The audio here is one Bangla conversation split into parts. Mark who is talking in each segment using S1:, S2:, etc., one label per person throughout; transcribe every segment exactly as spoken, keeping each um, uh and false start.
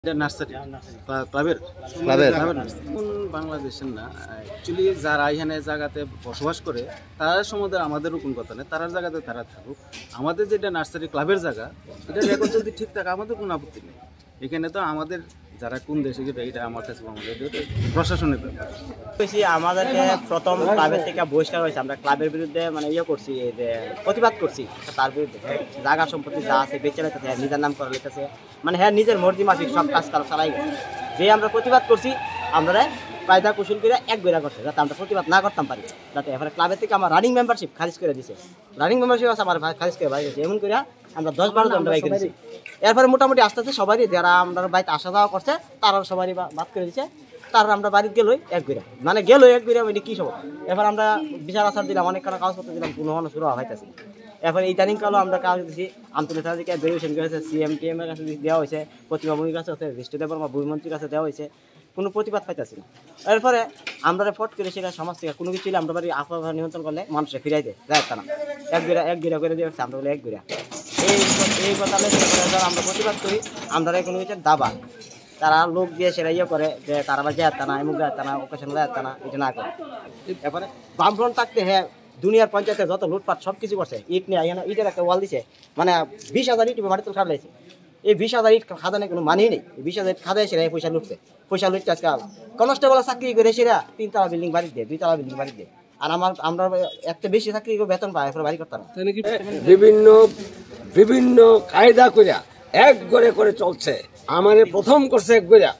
S1: নার্সারি ক্লাবের ক্লাবের বাংলাদেশের না অ্যাকচুয়ালি যারা এখানে জায়গাতে বসবাস করে তারা সম্বন্ধে আমাদেরও কোনো কথা নেই, তার জায়গাতে তারা থাকুক। আমাদের যেটা নার্সারি ক্লাবের জায়গা, এটা রেকর্ড যদি ঠিক থাকে আমাদের কোনো আপত্তি নেই। এখানে তো আমাদের যারা কোন দেশে গেলে এটা আমার কাছে আমাদের প্রশাসনের ব্যাপার।
S2: বেশি আমাদেরকে প্রথম ক্লাবের থেকে বহিষ্কার হয়েছে, আমরা ক্লাবের বিরুদ্ধে মানে ইয়ে করছি, যে প্রতিবাদ করছি তার বিরুদ্ধে। জায়গা সম্পত্তি যা আছে বেঁচে রেখেছে, নিজের নাম করে লিখেছে, মানে হ্যাঁ নিজের মর্জি মাফিক সব কাজ কাজ চালাই গেছে। যে আমরা প্রতিবাদ করছি আমরা কায়দা কৌশল করে এক বেড়া করছে, যাতে আমরা প্রতিবাদ না করতাম পারি, যাতে এবারে ক্লাবের থেকে আমার রানিং মেম্বারশিপ খারিজ করে দিছে। রানিং মেম্বারশিপ আছে আমার খারিজ করে বাইরে গেছে, এমন করে আমরা দশ বারো জন বাইক দিচ্ছি। এরপরে মোটামুটি আস্তে আস্তে সবারই যারা আমরা বাড়িতে আসা যাওয়া করছে তারা সবারই বাদ করে দিচ্ছে। তার আমরা বাড়িতে গেলই এক বিরা, মানে গেলই এক বিরা, মানে কী সব। এবার আমরা বিচার আচার দিলাম, অনেক কাগজপত্র দিলাম, কোনো কোনো শুরু হইতেছে। এরপরে এই টাইমিং কালো আমরা কাগজ দিচ্ছি, আন্তর্জাতিক থেকে ভেরিফিকেশন করেছে, সিএম টিএম এর কাছে দেওয়া হয়েছে, প্রতিমা ভূমির কাছে হচ্ছে, দৃষ্টিদেব বর্মা ভূমিমন্ত্রীর কাছে দেওয়া হয়েছে, কোনো প্রতিবাদ পাইতেছি না। এরপরে আমরা ফট করে সেখানে সমাজ থেকে কোনো কিছু আমরা বাড়ি আবহাওয়া নিয়ন্ত্রণ করলে মানুষে ফিরাই দেয়, যায় না এক বিরা এক বিরা করে দিয়ে আমরা বলে এক বিরা। এই এই কথা আমরা প্রতিবাদ করি, আমরা কোনো কিছু দাবা তারা লোক দিয়ে সেটা ইয়ে করে যে তারা আবার যেতে না, এমুক যেতে না, ওকেশন যেতে না, এটা না করে। এরপরে বামফ্রন্ট থাকতে হ্যাঁ দুনিয়ার পঞ্চায়েতে যত লুটপাট সব কিছু করছে, ইট নিয়ে এখানে ইটের একটা ওয়াল দিছে, মানে বিশ হাজার ইট মাটিতে খাটাইছে। এই বিশ হাজার ইট খাদানে কোনো মানেই নেই, বিশ হাজার ইট খাদায় সেরা পয়সা লুটছে, পয়সা লুটছে। আজকে কনস্টেবল চাকরি করে সেরা তিনতলা বিল্ডিং বাড়ি দেয়, দুইতলা বিল্ডিং বাড়ি দেয়। আর আমার আমরা একটা বেশি চাকরি করে বেতন পাই, বাড়ি করতাম না।
S3: বিভিন্ন বিভিন্ন কায়দা করিয়া এক গড়ে করে চলছে। আমারে প্রথম করছে এক গড়া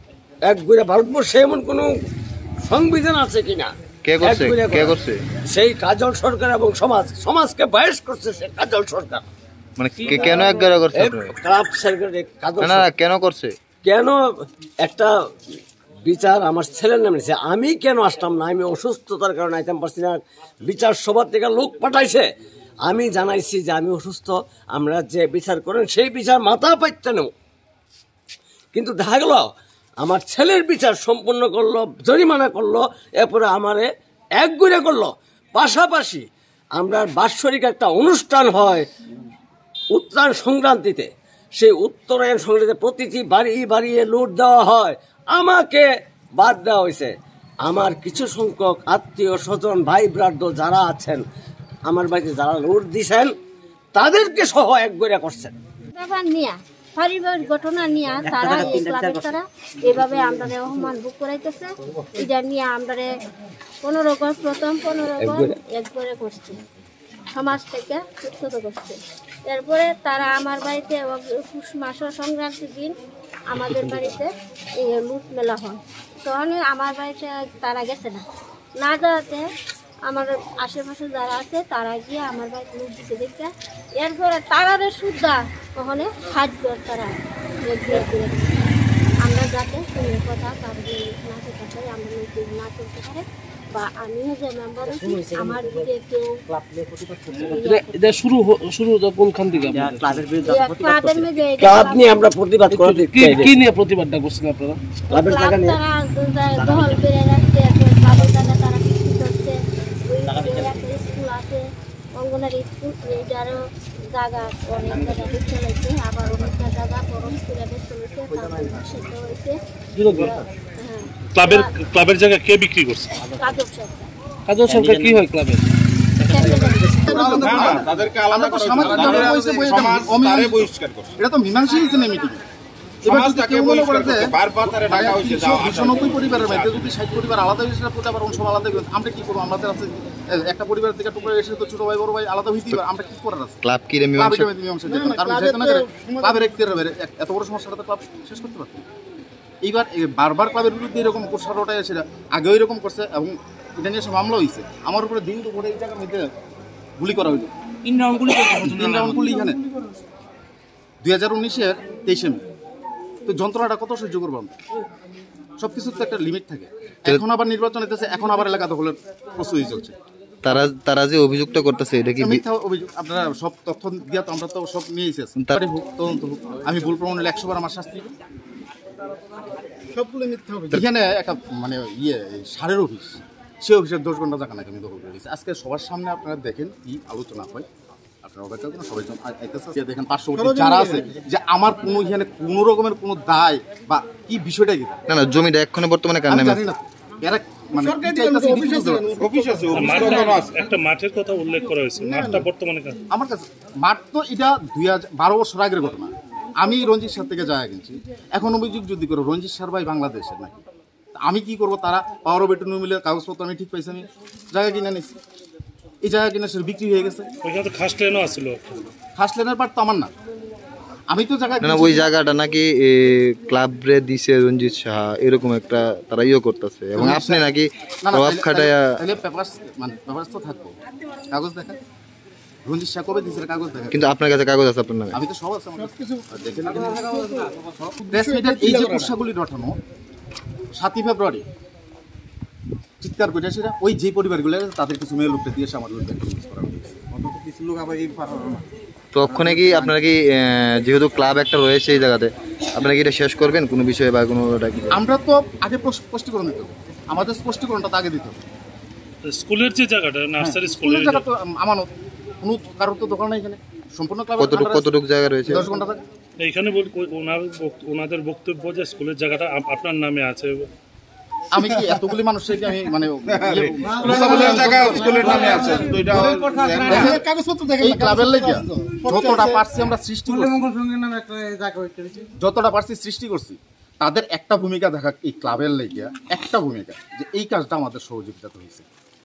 S3: এক গড়া ভারতবর্ষে এমন কোন সংবিধান আছে কিনা?
S4: কে করছে? কে করছে?
S3: সেই কাজল সরকার এবং সমাজ সমাজকে বায়াস করছে সে কাজল সরকার।
S4: মানে কেন এক গড়া করছে?
S3: ক্লাব সেক্রেটারি কাজল
S4: না না কেন করছে?
S3: কেন একটা বিচার আমার ছেলের নামে নিয়েছে, আমি কেন আসতাম না? আমি অসুস্থতার কারণে আইতাম পারছি না। বিচার সবার থেকে লোক পাঠাইছে, আমি জানাইছি যে আমি অসুস্থ, আমরা যে বিচার করেন সেই বিচার মাথা পাইতে নেব। কিন্তু দেখা গেল আমার ছেলের বিচার সম্পূর্ণ করলো, জরিমানা করলো, এরপরে আমারে এক গুড়ে করলো। পাশাপাশি আমরা বাৎসরিক একটা অনুষ্ঠান হয় উত্তরায়ণ সংক্রান্তিতে, সেই উত্তরায়ণ সংক্রান্তিতে প্রতিটি বাড়ি বাড়িয়ে লুট দেওয়া হয়, আমাকে বাদ দেওয়া হয়েছে। আমার কিছু সংখ্যক আত্মীয় স্বজন ভাই ব্রাদ্য যারা আছেন আমার বাড়িতে যারা লুট দিছেন তাদেরকে সহ এক গড়া করছেন।
S5: পারিবারিক ঘটনা নিয়ে তারা এই ক্লাবের তারা এভাবে আমরা অপমান ভোগ করাইতেছে। এটা নিয়ে আমরা পনেরো গজ প্রথম পনেরো গজ এক করে করছি, সমাজ থেকে উচ্ছেদ করছে। এরপরে তারা আমার বাড়িতে পুষ মাস সংক্রান্তির দিন আমাদের বাড়িতে লুট মেলা হয়, তখন আমার বাড়িতে তারা গেছে না, না যাওয়াতে আমার আশেপাশে যারা আছে তারা গিয়ে আমার বাড়িতে লুট দিচ্ছে দেখতে। এরপরে তারারে সুদ্ধা কখনো সাহায্য তারা আমরা যাতে কোনো কথা তার না করতে পারে, আমরা না চলতে পারে, বা আমিও যে মেম্বার আমার দিকে কেউ
S6: এটা শুরু শুরু কোনখান থেকে?
S5: ক্লাবের বিরুদ্ধে
S3: ক্লাব নিয়ে আমরা প্রতিবাদ করতে
S6: কি নিয়ে প্রতিবাদটা করছেন আপনারা?
S3: ক্লাবের জায়গা নিয়ে
S5: তারা দখল করে রাখছে, ক্লাবের জায়গা তারা বিক্রি করছে। একটা স্কুল আছে অঙ্গনারী স্কুল, এইটারও জায়গা অনেক জায়গা বেচতে হয়েছে, আবার অনেকটা জায়গা বরং স্কুলে বেচতে হয়েছে, সেটা হয়েছে।
S6: ক্লাবের ক্লাবের জায়গা কে বিক্রি করছে?
S5: কাজল সরকার।
S6: কাজল সরকার কি হয় ক্লাবের?
S1: তাদেরকে আলাদা করে সমাজে বহিষ্কার করছে, এটা তো মীমাংসা হয়েছে না মিটিং। এবার যদি কেউ মনে করে যে বারবার তারা ঢাকা হয়েছে দুশো নব্বই পরিবারের মধ্যে যদি ষাট পরিবার আলাদা হয়েছে, প্রতি আবার অংশ আলাদা হয়েছে, আমরা কি করবো? আমাদের আছে একটা পরিবার থেকে টুকরা এসে তো ছোট ভাই বড় ভাই আলাদা হইতে পারে, আমরা কি করার আছে?
S4: ক্লাব কি রে মীমাংসা?
S1: কারণ যেহেতু না করে ক্লাবের এত বড় সমস্যাটা তো ক্লাব শেষ করতে পারত। এইবার বারবার ক্লাবের বিরুদ্ধে এরকম প্রসারটা সেটা আগেও এরকম করছে এবং এটা নিয়ে সব মামলা হয়েছে। আমার উপরে দিন তো করে এই জায়গার মধ্যে গুলি করা হইল, তিন রাউন্ড গুলি তিন রাউন্ড গুলি এখানে দুই হাজার উনিশের তেইশে মে। তো যন্ত্রণাটা কত সহ্য করবো আমরা? সব কিছুর তো একটা লিমিট থাকে। এখন আবার নির্বাচন হইতেছে, এখন আবার এলাকা দখলের প্রস্তুতি চলছে।
S4: তারা তারা যে অভিযুক্ত করতেছে এটা কি
S1: মিথ্যা অভিযোগ? আপনারা সব তথ্য দিয়া তো আমরা তো সব নিয়েছি, তদন্ত হোক, আমি ভুল প্রমাণ হলে একশো বার আমার শাস্তি, সবগুলো মিথ্যা অভিযোগ। এখানে একটা মানে ইয়ে সারের অফিস, সে অফিসের দশ ঘন্টা জায়গা নাকি আমি দখল করে দিয়েছি। আজকে সবার সামনে আপনারা দেখেন কি আলোচনা হয়। অপেক্ষা করুন, সবাই জন আই- আইতেছে। যে দেখেন পার্শ্ববর্তী যারা আছে, যে আমার কোনো এখানে কোনো রকমের কোনো দায় বা কি বিষয়টা কি
S4: না না জমিটা এক্ষণে বর্তমানে কার
S1: আমি
S4: নামে
S1: জানি না। এরা মানে কি চাইতেছে এটি বুঝতে পারছি না।
S7: একটা মাঠের কথা উল্লেখ করা হয়েছে, মাঠটা বর্তমানে কার?
S1: আমার কাছে মাঠ তো এটা দুই হাজার বারো বছর আগের ঘটনা। আমি রঞ্জিত সার থেকে জায়গা কিনছি, এখন অভিযোগ যদি করো রঞ্জিত সার ভাই বাংলাদেশের নাকি, আমি কি করবো? তারা পাওয়ার অফ অ্যাটর্নি মিলে কাগজপত্র আমি ঠিক পাইছি, আমি জায়গা কিনে নিছি, এই জায়গা কিনে সে বিক্রি হয়ে গেছে।
S7: ওইখানে তো খাস ট্রেনও আসছিল।
S1: ফার্স্ট লেনের পার্ট তো আমার না, আমি তো জায়গা
S4: না না ওই জায়গাটা নাকি ক্লাব রে দিছে রঞ্জিত সাহা, এরকম একটা তারা ইয়ে করতেছে এবং আপনি নাকি প্রভাব খাটায়া
S1: পেপারস মানে পেপারস তো থাকবো, কাগজ দেখা রঞ্জিত শাহ কবে দিয়েছে কাগজ দেখা,
S4: কিন্তু আপনার কাছে কাগজ আছে আপনার নামে?
S1: আমি তো সব আছে আমার কাছে। আর দেখে নিন প্রেস মিটের এই যে পোশাকগুলি রটানো সাতই ফেব্রুয়ারি চিৎকার করে সেটা ওই যে পরিবারগুলো আছে তাদের কিছু মেয়ে লোকটা দিয়ে এসে আমার বিরুদ্ধে একটা কেস করা হয়েছে।
S4: তো ওখানে কি আপনারা কি আহ, যেহেতু ক্লাব একটা রয়েছে এই জায়গাতে আপনারা কি এটা শেষ করবেন কোনো বিষয়ে বা কোনো ওটা কি?
S1: আমরা তো আগে পোস- স্পষ্টীকরণ দিতে হবে, আমাদের স্পষ্টীকরণটা তো আগে দিতে হবে।
S7: স্কুলের যে জায়গাটা, নার্সারি
S1: স্কুলের
S7: স্কুলের
S1: জায়গা তো আমানত, কোনো কারোর তো দোকান নাই এখানে, সম্পূর্ণ ক্লাব
S4: কতটুকু কতটুকু জায়গা রয়েছে?
S1: দশ ঘন্টা থাকে।
S7: এইখানে বল- ওই- ওনার বক্ত- ওনাদের বক্তব্য যে স্কুলের জায়গাটা আপ- আপনার নামে আছে।
S1: আমি কি এতগুলি মানুষের কি আমি মানে এই ক্লাবের লেগে যতটা পারছি আমরা সৃষ্টি করছি, যতটা পারছি সৃষ্টি করছি, তাদের একটা ভূমিকা দেখা এই ক্লাবের লেগে একটা ভূমিকা যে এই কাজটা আমাদের সহযোগিতা হয়েছে।